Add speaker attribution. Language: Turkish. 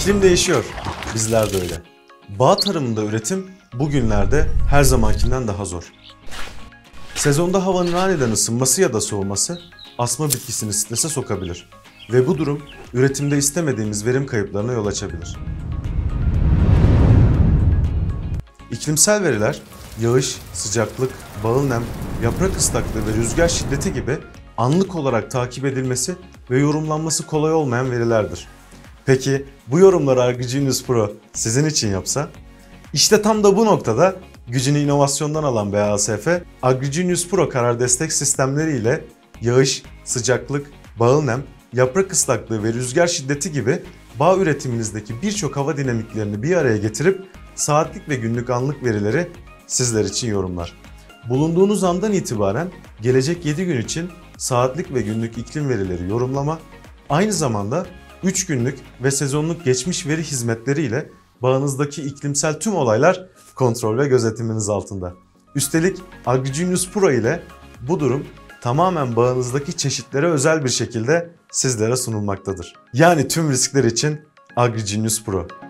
Speaker 1: İklim değişiyor, bizler de öyle. Bağ tarımında üretim bugünlerde her zamankinden daha zor. Sezonda havanın aniden ısınması ya da soğuması asma bitkisini strese sokabilir ve bu durum üretimde istemediğimiz verim kayıplarına yol açabilir. İklimsel veriler yağış, sıcaklık, bağıl nem, yaprak ıslaklığı ve rüzgar şiddeti gibi anlık olarak takip edilmesi ve yorumlanması kolay olmayan verilerdir. Peki bu yorumları AgriGenius Pro sizin için yapsa? İşte tam da bu noktada gücünü inovasyondan alan BASF, AgriGenius Pro karar destek sistemleri ile yağış, sıcaklık, bağıl nem, yaprak ıslaklığı ve rüzgar şiddeti gibi bağ üretiminizdeki birçok hava dinamiklerini bir araya getirip saatlik ve günlük anlık verileri sizler için yorumlar. Bulunduğunuz andan itibaren gelecek 7 gün için saatlik ve günlük iklim verileri yorumlama, aynı zamanda 3 günlük ve sezonluk geçmiş veri hizmetleri ile bağınızdaki iklimsel tüm olaylar kontrol ve gözetiminiz altında. Üstelik AgriGenius Pro ile bu durum tamamen bağınızdaki çeşitlere özel bir şekilde sizlere sunulmaktadır. Yani tüm riskler için AgriGenius Pro.